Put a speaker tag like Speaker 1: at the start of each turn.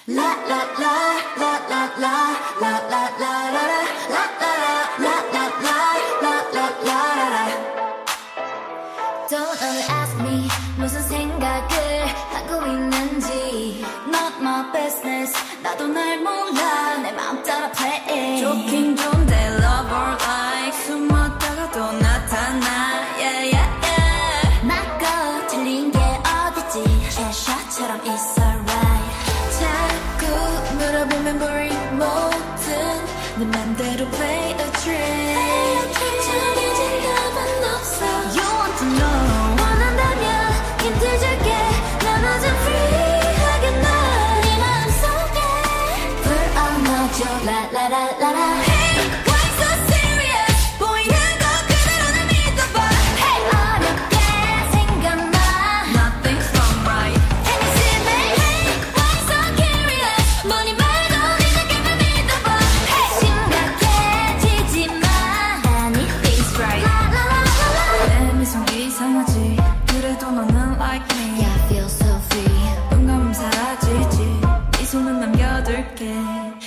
Speaker 1: Don't only ask me 무슨 생각을 하고 있는지. Not my business. 나도 날 몰라. 내 마음 따라 play.
Speaker 2: 좋긴 좋은데 love or like 숨었다가 또 나타나. Yeah, yeah, yeah.
Speaker 1: 맞고 틀린 게 어딨지. CHESHIRE처럼 it's alright.
Speaker 2: 자꾸 물어보면 boring 뭐든 내 맘대로 play a trick.
Speaker 1: 정해진 답은 없어.
Speaker 2: You want to know.
Speaker 1: 원한다면 힌트 줄게. 너무 좀 free하게 날 네 마음속에 불어넣어줘. 라라라라라.
Speaker 2: Hey, why so serious? 보이는 거 그대로 날 믿어봐.
Speaker 1: Hey, 어렵게 생각나.
Speaker 2: Nothing's wrong, right?
Speaker 1: And you see me. Hey, why so curious? 뭐니 말고 네 느낌을 믿어봐. Hey, 심각해지지 마. Anything's right.
Speaker 2: 내 미성이 이상하지. 그래도 너는 like me.
Speaker 1: Yeah, I feel so free.
Speaker 2: 눈 감으면 사라지지. 이 손은 남겨둘게.